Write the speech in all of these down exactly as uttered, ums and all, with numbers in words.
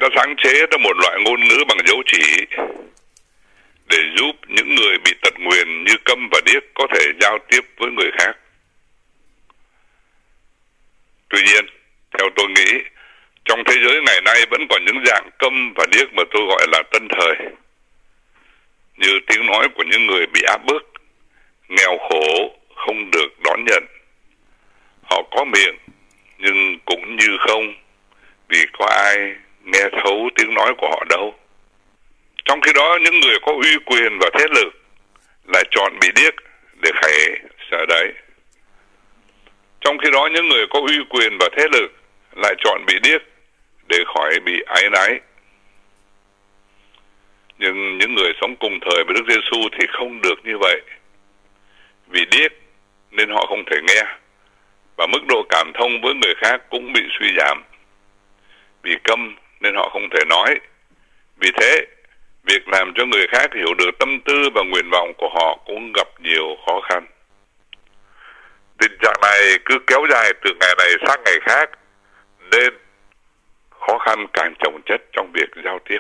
đã sáng chế ra một loại ngôn ngữ bằng dấu chỉ để giúp những người bị tật nguyền như câm và điếc có thể giao tiếp với người khác. Tuy nhiên, theo tôi nghĩ, trong thế giới ngày nay vẫn còn những dạng câm và điếc mà tôi gọi là tân thời, như tiếng nói của những người bị áp bức, nghèo khổ, không được đón nhận. Họ có miệng, nhưng cũng như không, vì có ai nghe thấu tiếng nói của họ đâu. Trong khi đó, những người có uy quyền và thế lực lại chọn bị điếc để khải sợ đấy. Trong khi đó, những người có uy quyền và thế lực lại chọn bị điếc để khỏi bị áy náy. Nhưng những người sống cùng thời với Đức Giêsu thì không được như vậy. Vì điếc nên họ không thể nghe, và mức độ cảm thông với người khác cũng bị suy giảm. Vì câm nên họ không thể nói. Vì thế, việc làm cho người khác hiểu được tâm tư và nguyện vọng của họ cũng gặp nhiều khó khăn. Tình trạng này cứ kéo dài từ ngày này sang ngày khác, nên khó khăn càng chồng chất trong việc giao tiếp.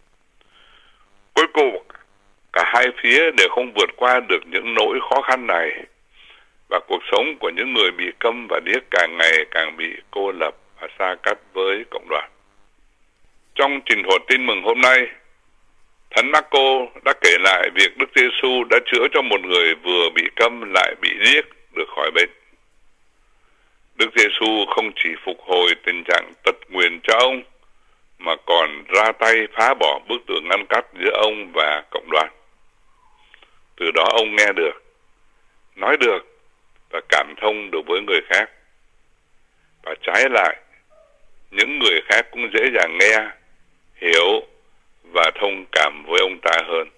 Cuối cùng, cả hai phía đều không vượt qua được những nỗi khó khăn này, và cuộc sống của những người bị câm và điếc càng ngày càng bị cô lập và xa cách với cộng đoàn. Trong trình thuật tin mừng hôm nay, Thánh Marco đã kể lại việc Đức Giêsu đã chữa cho một người vừa bị câm lại bị điếc được khỏi bệnh. Đức Giêsu không chỉ phục hồi tình trạng tật nguyền cho ông, mà còn ra tay phá bỏ bức tường ngăn cách giữa ông và cộng đoàn. Từ đó ông nghe được, nói được và cảm thông được với người khác. Và trái lại, những người khác cũng dễ dàng nghe, hiểu và thông cảm với ông ta hơn.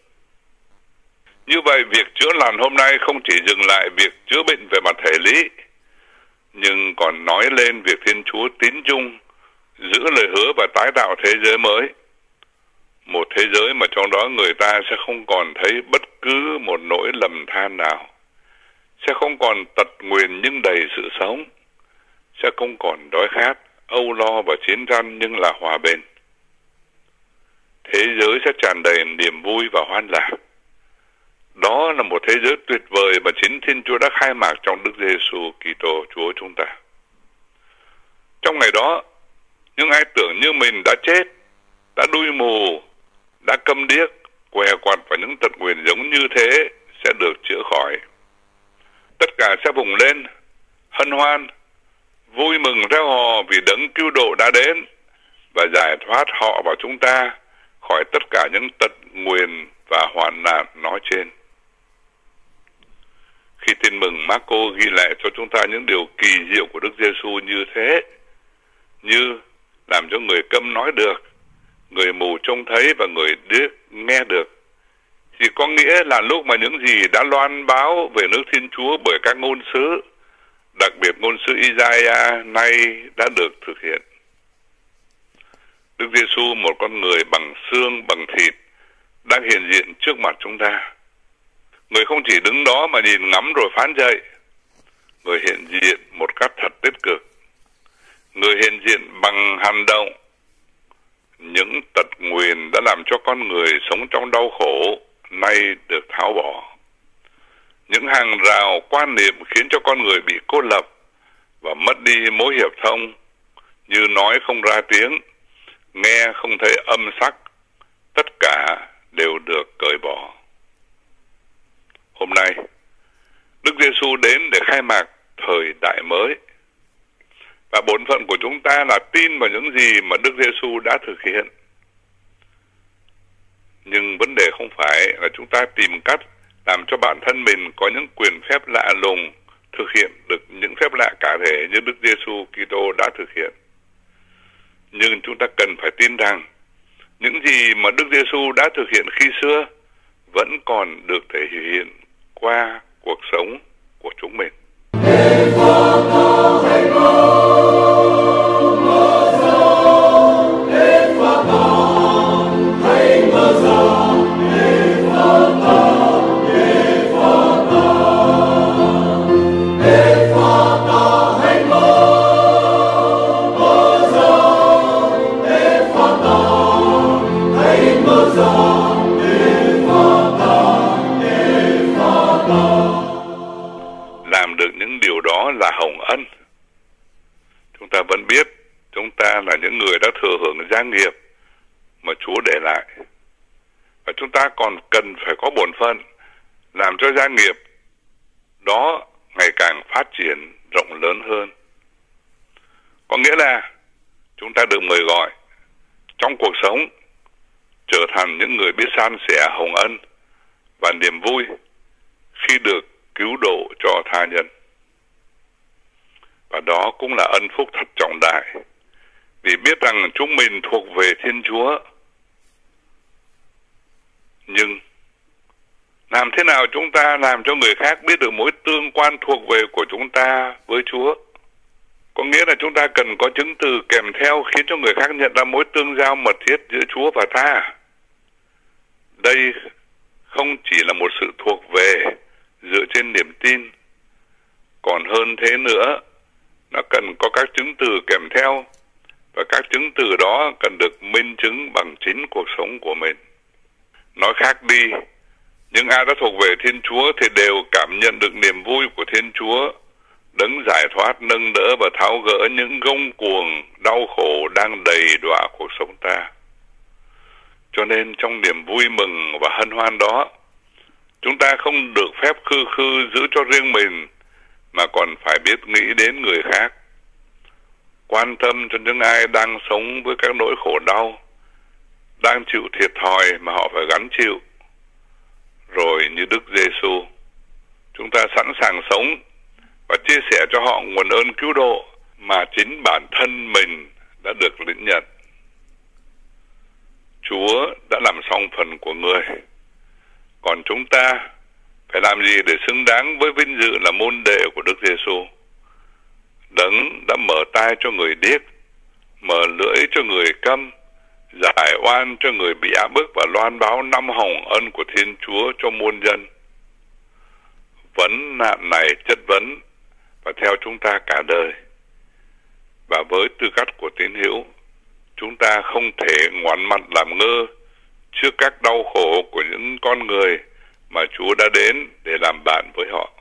Như vậy, việc chữa lành hôm nay không chỉ dừng lại việc chữa bệnh về mặt thể lý, nhưng còn nói lên việc Thiên Chúa tín chung, giữ lời hứa và tái tạo thế giới mới. Một thế giới mà trong đó người ta sẽ không còn thấy bất cứ một nỗi lầm than nào, sẽ không còn tật nguyền nhưng đầy sự sống, sẽ không còn đói khát, âu lo và chiến tranh nhưng là hòa bình. Thế giới sẽ tràn đầy niềm vui và hoan lạc. Đó là một thế giới tuyệt vời mà chính Thiên Chúa đã khai mạc trong Đức Giêsu Kitô Chúa chúng ta. Trong ngày đó, những ai tưởng như mình đã chết, đã đuôi mù, đã câm điếc, què quặt và những tật nguyền giống như thế sẽ được chữa khỏi. Tất cả sẽ vùng lên, hân hoan, vui mừng reo hò vì đấng cứu độ đã đến và giải thoát họ và chúng ta khỏi tất cả những tật nguyền và hoạn nạn nói trên. Khi tin mừng Marco ghi lại cho chúng ta những điều kỳ diệu của Đức Giêsu như thế, như làm cho người câm nói được, người mù trông thấy và người điếc nghe được, thì có nghĩa là lúc mà những gì đã loan báo về nước Thiên Chúa bởi các ngôn sứ, đặc biệt ngôn sứ Isaiah nay đã được thực hiện. Đức Giêsu, một con người bằng xương, bằng thịt, đang hiện diện trước mặt chúng ta. Người không chỉ đứng đó mà nhìn ngắm rồi phán dạy. Người hiện diện một cách thật tích cực. Người hiện diện bằng hành động. Những tật nguyền đã làm cho con người sống trong đau khổ nay được tháo bỏ. Những hàng rào quan niệm khiến cho con người bị cô lập và mất đi mối hiệp thông, như nói không ra tiếng, nghe không thấy âm sắc, tất cả đều được cởi bỏ. Hôm nay, Đức Giêsu đến để khai mạc thời đại mới. Và bổn phận của chúng ta là tin vào những gì mà Đức Giêsu đã thực hiện. Nhưng vấn đề không phải là chúng ta tìm cách làm cho bản thân mình có những quyền phép lạ lùng, thực hiện được những phép lạ cả thể như Đức Giêsu Kitô đã thực hiện. Nhưng chúng ta cần phải tin rằng những gì mà Đức Giêsu đã thực hiện khi xưa vẫn còn được thể hiện qua cuộc sống của chúng mình. Oh người đã thừa hưởng gia nghiệp mà Chúa để lại. Và chúng ta còn cần phải có bổn phận làm cho gia nghiệp đó ngày càng phát triển rộng lớn hơn. Có nghĩa là chúng ta được mời gọi trong cuộc sống trở thành những người biết san sẻ hồng ân và niềm vui khi được cứu độ cho tha nhân. Và đó cũng là ân phúc thật trọng đại, vì biết rằng chúng mình thuộc về Thiên Chúa. Nhưng làm thế nào chúng ta làm cho người khác biết được mối tương quan thuộc về của chúng ta với Chúa? Có nghĩa là chúng ta cần có chứng từ kèm theo khiến cho người khác nhận ra mối tương giao mật thiết giữa Chúa và ta. Đây không chỉ là một sự thuộc về dựa trên niềm tin, còn hơn thế nữa, nó cần có các chứng từ kèm theo, và các chứng từ đó cần được minh chứng bằng chính cuộc sống của mình. Nói khác đi, những ai đã thuộc về Thiên Chúa thì đều cảm nhận được niềm vui của Thiên Chúa, đấng giải thoát, nâng đỡ và tháo gỡ những gông cuồng, đau khổ đang đầy đọa cuộc sống ta. Cho nên trong niềm vui mừng và hân hoan đó, chúng ta không được phép khư khư giữ cho riêng mình, mà còn phải biết nghĩ đến người khác, quan tâm cho những ai đang sống với các nỗi khổ đau, đang chịu thiệt thòi mà họ phải gánh chịu. Rồi như Đức Giêsu, chúng ta sẵn sàng sống và chia sẻ cho họ nguồn ơn cứu độ mà chính bản thân mình đã được lĩnh nhận. Chúa đã làm xong phần của người, còn chúng ta phải làm gì để xứng đáng với vinh dự là môn đệ của Đức Giêsu, đấng đã mở tai cho người điếc, mở lưỡi cho người câm, giải oan cho người bị áp bức và loan báo năm hồng ân của Thiên Chúa cho muôn dân. Vấn nạn này chất vấn và theo chúng ta cả đời. Và với tư cách của tín hữu, chúng ta không thể ngoảnh mặt làm ngơ trước các đau khổ của những con người mà Chúa đã đến để làm bạn với họ.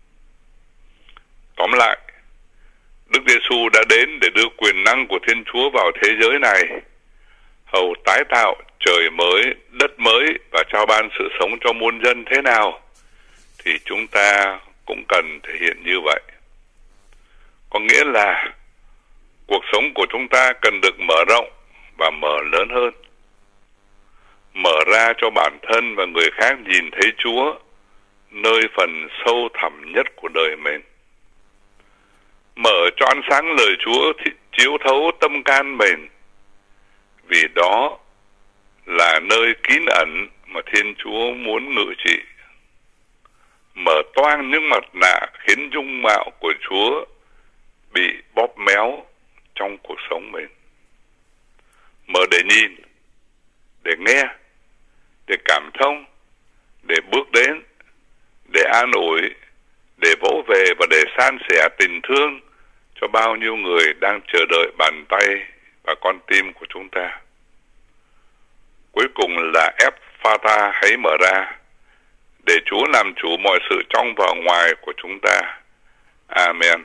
Tóm lại, Đức Giêsu đã đến để đưa quyền năng của Thiên Chúa vào thế giới này, hầu tái tạo trời mới, đất mới và trao ban sự sống cho muôn dân thế nào, thì chúng ta cũng cần thể hiện như vậy. Có nghĩa là cuộc sống của chúng ta cần được mở rộng và mở lớn hơn, mở ra cho bản thân và người khác nhìn thấy Chúa nơi phần sâu thẳm nhất của đời mình, mở cho ánh sáng lời Chúa chiếu thấu tâm can mình, vì đó là nơi kín ẩn mà Thiên Chúa muốn ngự trị. Mở toang những mặt nạ khiến dung mạo của Chúa bị bóp méo trong cuộc sống mình. Mở để nhìn, để nghe, để cảm thông, để bước đến, để an ủi, để vỗ về và để san sẻ tình thương cho bao nhiêu người đang chờ đợi bàn tay và con tim của chúng ta. Cuối cùng là Epphata hãy mở ra, để Chúa làm chủ mọi sự trong và ngoài của chúng ta. Amen.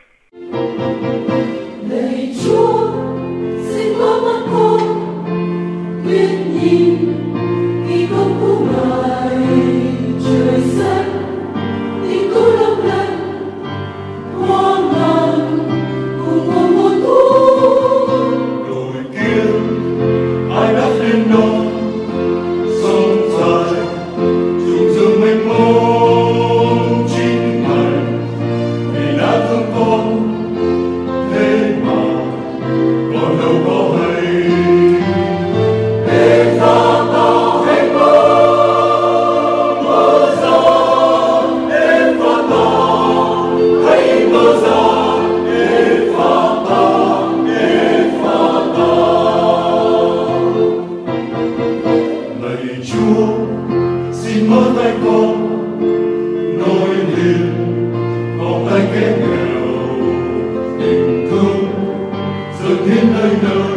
Lạy Chúa, xin có mắt con nguyện nhìn vì công của Ngài, trời xanh tình cứu long lanh hoa ngàn cùng một nguồn thu. Đồi kia ai đã lên đó, sông dài rụng rừng mênh mông chính Ngài, vì đã thương con thế mà còn đâu có hay. Để ta tạo hạnh phúc mở ra, để ta tạo hãy mở ra, để ta tạo, để ta tạo. Lạy Chúa, xin mở tay con, nối liền vòng tay kẻ nghèo, tình thương dâng hiến nơi nơi.